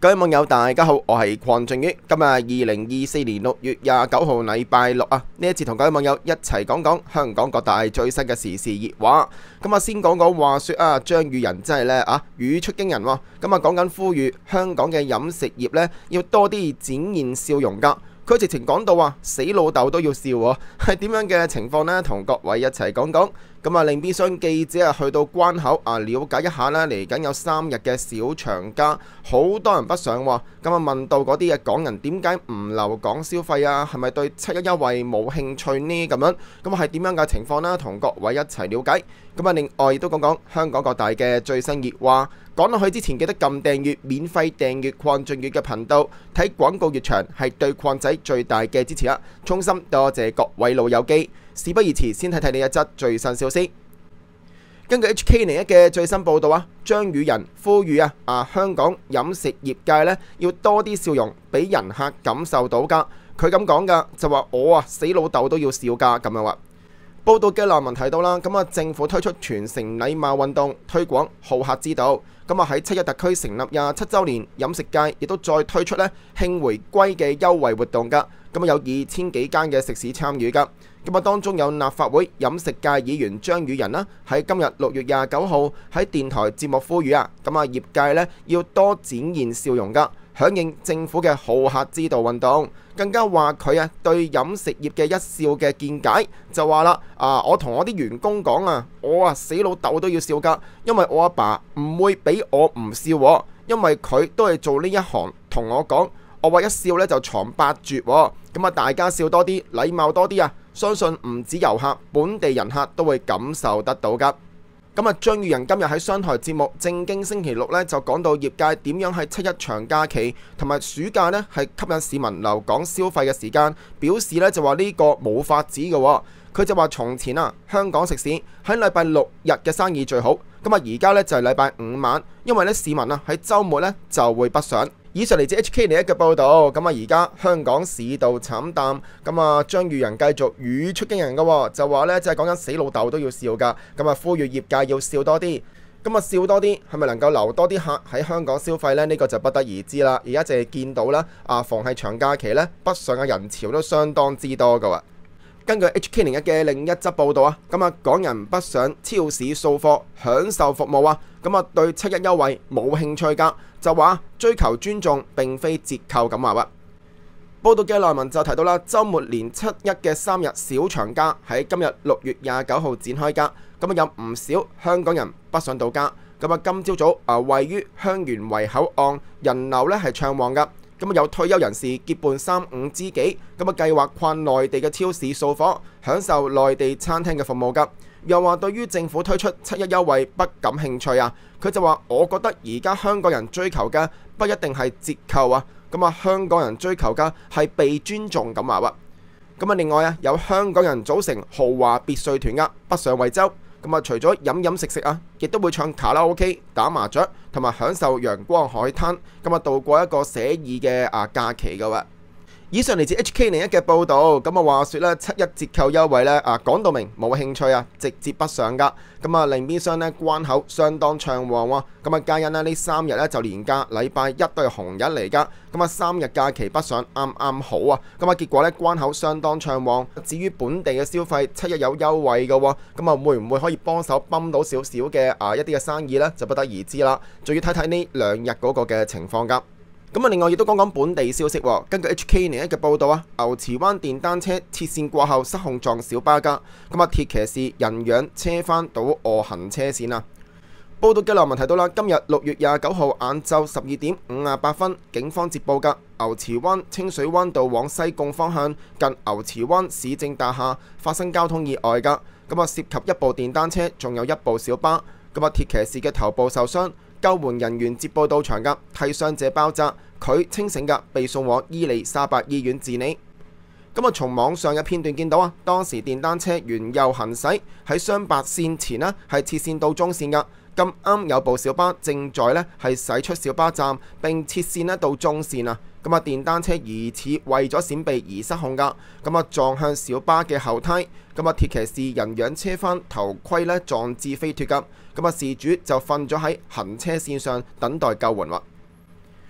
各位網友大家好，我係鄺俊宇。今日2024年6月29號禮拜六啊，呢一次同各位網友一齊講講香港各大最新嘅時事熱話。咁啊，先講講話說啊，張宇人真係呢語出驚人喎。咁啊，講緊呼籲香港嘅飲食業呢要多啲展現笑容㗎。佢直情講到話死老豆都要笑喎，係點樣嘅情況呢？同各位一齊講講。咁啊，另必商記者去到關口了解一下啦。嚟緊有3日嘅小長假，好多人北上喎。咁啊，問到嗰啲嘅港人點解唔留港消費啊？係咪對7·1優惠冇興趣呢？咁樣咁係點樣嘅情況呢？同各位一齊了解。咁啊，另外亦都講講香港各大嘅最新熱話。講落去之前記得撳訂閱，免費訂閱鄺俊宇嘅頻道，睇廣告越長係對鄺仔最大嘅支持啦！衷心多謝各位老友記。事不宜遲，先睇睇呢一則最新消息。根據 HK01嘅最新報導啊，張宇人呼籲香港飲食業界呢要多啲笑容，俾人客感受到㗎。佢咁講㗎，就話我死老豆都要笑㗎咁樣話。報道嘅內文提到啦，咁啊政府推出全城禮貌運動，推廣好客之道。咁啊喺7·1特區成立27週年，飲食界亦都再推出呢慶回歸嘅優惠活動㗎。咁啊有2000幾間嘅食肆參與㗎。咁啊當中有立法會飲食界議員張宇人啦，喺今日6月29號喺電台節目呼籲咁啊業界呢要多展現笑容㗎。響應政府嘅好客之道運動，更加話佢對飲食業嘅一笑嘅見解，就話啦我同我啲員工講我死老豆都要笑㗎，因為我阿爸唔會俾我唔笑喎，因為佢都係做呢一行，同我講，我話一笑呢就藏百絕喎，咁大家笑多啲，禮貌多啲相信唔止遊客，本地人客都會感受得到㗎。咁張宇人今日喺商台節目正經星期六呢，就講到業界點樣喺7·1長假期同埋暑假呢係吸引市民留港消費嘅時間，表示呢就話呢個冇法子嘅喎。佢就話從前香港食肆喺禮拜6日嘅生意最好，咁而家呢就係禮拜5晚，因為呢市民喺週末呢就會北上。以上嚟自 HK01嘅報導，咁而家香港市道慘淡，咁張宇人繼續語出驚人嘅喎，就話呢，即係講緊死老豆都要笑㗎，咁呼籲業界要笑多啲，咁笑多啲係咪能夠留多啲客喺香港消費呢？呢個就不得而知啦。而家淨係見到啦，逢係長假期呢，北上嘅人潮都相當之多㗎喎。根據 HK01嘅另一則報導港人北上超市掃貨享受服務對7·1優惠冇興趣㗎，就話追求尊重並非折扣咁話。報道嘅內文就提到啦，週末連7·1嘅3日小長假喺今日6月29號展開㗎，有唔少香港人北上度假，今朝早位於香園圍口岸人流呢係暢旺㗎。有退休人士結伴3、5知己，計劃跨內地嘅超市掃貨，享受內地餐廳嘅服務㗎。又話對於政府推出7·1優惠不感興趣佢就話我覺得而家香港人追求嘅不一定係折扣香港人追求嘅係被尊重咁話。另外有香港人組成豪華別墅團北上惠州。除咗飲食亦都會唱卡拉 OK、打麻雀同埋享受陽光海灘，度過一個寫意嘅假期㗎喎。以上嚟自 HK01嘅報導，話說咧7·1折扣優惠咧講到明冇興趣直接北上㗎。另邊廂咧關口相當暢旺喎。皆因呢3日咧就連假，禮拜1都係紅日嚟㗎。3日假期北上啱啱好結果咧關口相當暢旺。至於本地嘅消費7·1有優惠㗎喎，會唔會可以幫手泵到少少嘅一啲嘅生意呢？就不得而知啦。仲要睇睇呢2日嗰個嘅情況㗎。另外亦都講講本地消息喎。根據 HK01嘅報導牛池灣電單車切線過後失控撞小巴㗎。鐵騎士人仰車翻倒卧行車線報道嘅內文提到啦，今日6月29號晏晝12點58分，警方接報㗎牛池灣清水灣道往西貢方向近牛池灣市政大廈發生交通意外㗎。涉及1部電單車，仲有1部小巴。鐵騎士嘅頭部受傷。救援人員接報到場㗎，替傷者包紮，佢清醒㗎，被送往伊利沙伯醫院治理。從網上嘅片段見到當時電單車沿右行駛喺雙白線前係切線到中線㗎，咁啱有部小巴正在係駛出小巴站並切線到中線電單車疑似為咗閃避而失控㗎，撞向小巴嘅後胎，鐵騎士人仰車翻頭盔撞至飛脱㗎，事主就瞓咗喺行車線上等待救援喎。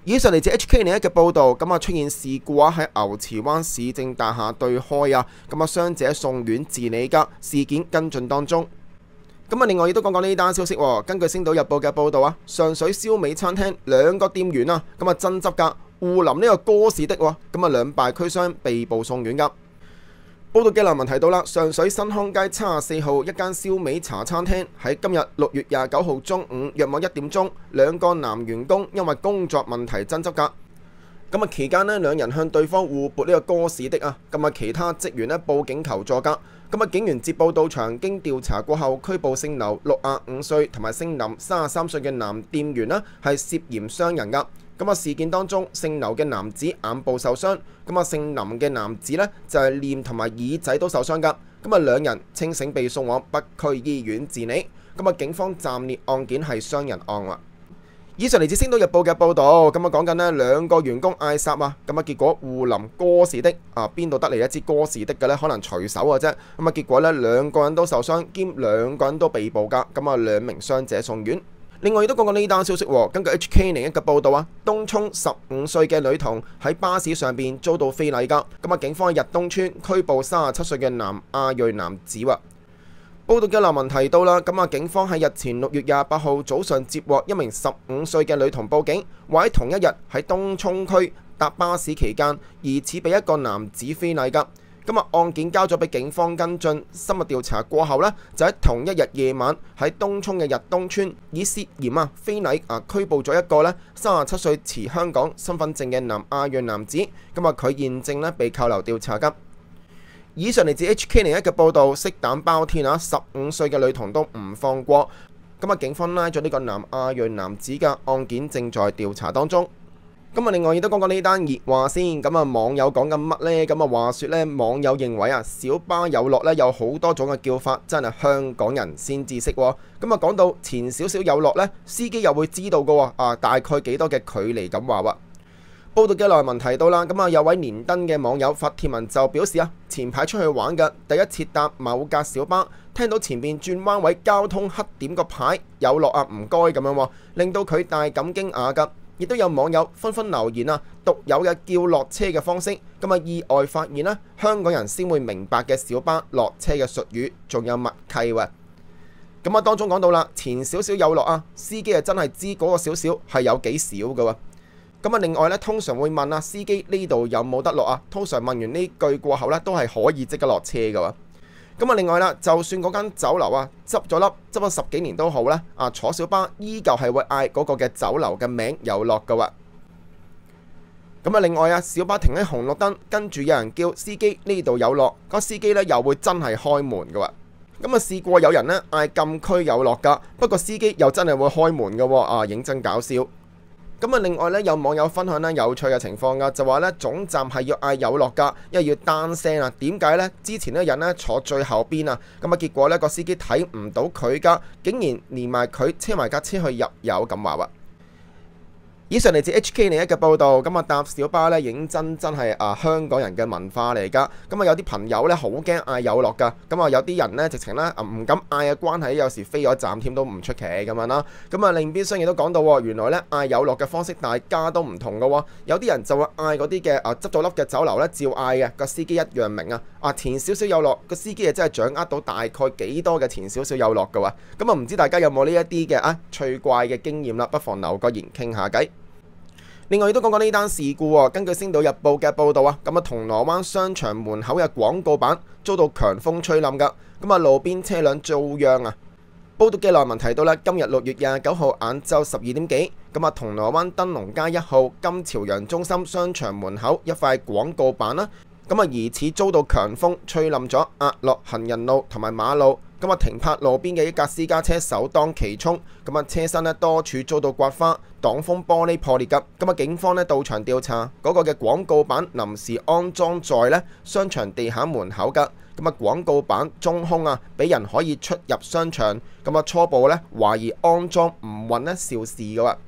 以上嚟自 HK 另一嘅報導，咁啊出現事故啊喺牛池灣市政大廈對開啊，咁啊傷者送院治理㗎，事件跟進當中。咁啊另外亦都講呢單消息喎，根據星島日報嘅報導啊，上水燒味餐廳兩個店員啊，咁啊爭執㗎，互淋呢個哥士的喎，咁啊兩敗俱傷，被捕送院㗎。報道嘅內文提到啦，上水新康街74號一間燒味茶餐廳喺今日6月29號中午約莫1點鐘，兩個男員工因為工作問題爭執㗎。咁啊期間呢，兩人向對方互撥呢個哥士的啊，咁啊其他職員呢報警求助㗎。咁啊警員接報到場，經調查過後拘捕姓劉65歲同埋姓林33歲嘅男店員呢係涉嫌傷人㗎。咁啊事件當中，姓劉嘅男子眼部受傷，咁啊姓林嘅男子呢就係臉同埋耳仔都受傷㗎。咁啊兩人清醒被送往北區醫院治理。咁啊警方暫列案件係傷人案啦。以上嚟自《星島日報》嘅報導，咁啊講緊呢兩個員工嗌霎啊，咁啊結果互淋哥士的啊，邊度得嚟一支哥士的嘅呢？可能隨手嘅啫。咁啊結果呢兩個人都受傷，兼兩個人都被捕㗎。咁啊兩名傷者送院。另外亦都講過呢單消息喎，根據 HK 另一個報導啊，東涌15歲嘅女童喺巴士上邊遭到非禮㗎。咁啊警方喺日東村拘捕37歲嘅南亞裔男子喎。報道嘅內文提到啦，咁啊警方喺日前6月28號早上接獲一名15歲嘅女童報警，話喺同一日喺東涌區搭巴士期間，疑似被一個男子非禮㗎。咁啊案件交咗俾警方跟進，深入調查過後呢，就喺同一日夜晚喺東涌嘅日東村以涉嫌非禮拘捕咗一個呢37歲持香港身份證嘅南亞裔男子。咁啊佢現正呢被扣留調查㗎。以上嚟自 HK 另一嘅報導，色膽包天啊！15歲嘅女童都唔放過。咁啊，警方拉咗呢個南亞裔男子嘅案件正在調查當中。咁啊，另外亦都講講呢單熱話先。咁啊，網友講緊乜呢？咁啊，話説呢，網友認為啊，小巴有落呢有好多種嘅叫法，真係香港人先至識喎。咁啊，講到前少少有落呢，司機又會知道嘅喎。啊，大概幾多嘅距離咁話喎。報道嘅內文提到啦，咁啊有位連登嘅網友發帖文就表示啊，前排出去玩嘅第一次搭某架小巴，聽到前面轉彎位交通黑點個牌有落啊，唔該咁樣喎，令到佢大感驚訝㗎。亦都有網友紛紛留言啊，獨有嘅叫落車嘅方式，咁啊意外發現啦，香港人先會明白嘅小巴落車嘅術語，仲有默契喎。咁啊當中講到啦，前少少有落啊，司機啊真係知嗰個少少係有幾少㗎喎。咁啊，另外咧，通常會問啊，司機呢度有冇得落啊？通常問完呢句過後咧，都係可以即刻落車㗎喎。咁啊，另外啦，就算嗰間酒樓啊執咗10幾年都好咧，啊坐小巴依舊係會嗌嗰個嘅酒樓嘅名有落㗎喎。咁啊，另外啊，小巴停喺紅綠燈，跟住有人叫司機呢度有落，個司機咧又會真係開門㗎喎。咁啊，試過有人咧嗌禁區有落㗎，不過司機又真係會開門㗎喎，啊認真搞笑。咁啊，另外咧有網友分享咧有趣嘅情況㗎，就話咧總站係要嗌有落㗎，因為要單聲啊。點解呢？之前咧人咧坐最後邊啊，咁啊結果咧個司機睇唔到佢㗎，竟然連埋佢車埋架車去入油咁話喎。以上嚟自 HK 另一嘅報導，咁啊搭小巴咧認真係香港人嘅文化嚟㗎。咁啊有啲朋友咧好驚嗌有落㗎，咁啊有啲人咧直情咧唔敢嗌嘅關係，有時飛咗站添都唔出奇咁樣啦。咁啊另邊廂亦都講到喎，原來咧嗌有落嘅方式大家都唔同㗎喎。有啲人就會嗌嗰啲嘅執咗笠嘅酒樓咧照嗌嘅，個司機一樣明啊。前少少有落，個司機啊真係掌握到大概幾多嘅前少少有落㗎喎。咁啊唔知大家有冇呢一啲嘅趣怪嘅經驗啦？不妨留個言傾下偈。另外亦都講呢單事故喎，根據《星島日報》嘅報導啊，咁啊銅鑼灣商場門口嘅廣告板遭到強風吹冧㗎，咁啊路邊車輛遭殃啊。報道嘅內文提到咧，今日6月29號晏晝12點幾，咁啊銅鑼灣燈籠街1號金朝陽中心商場門口一塊廣告板啦，咁啊疑似遭到強風吹冧咗，壓落行人路同埋馬路。咁啊停泊路邊嘅一架私家車首當其衝，咁啊車身咧多處遭到刮花，擋風玻璃破裂㗎。咁啊警方咧到場調查，嗰個嘅廣告板臨時安裝在咧商場地下門口㗎。咁啊廣告板中空啊，俾人可以出入商場。咁啊初步咧懷疑安裝唔穩咧肇事㗎喎。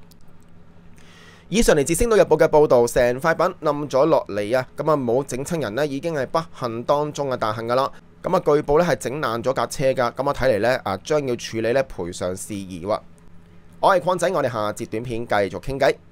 以上嚟自《星島日報》嘅報導，成塊板冧咗落嚟啊！咁啊冇整親人咧，已經係不幸當中嘅大幸㗎啦。咁啊，據報咧係整爛咗架車㗎，咁啊睇嚟咧將要處理咧賠償事宜喎。我係礦仔，我哋下節短片繼續傾偈。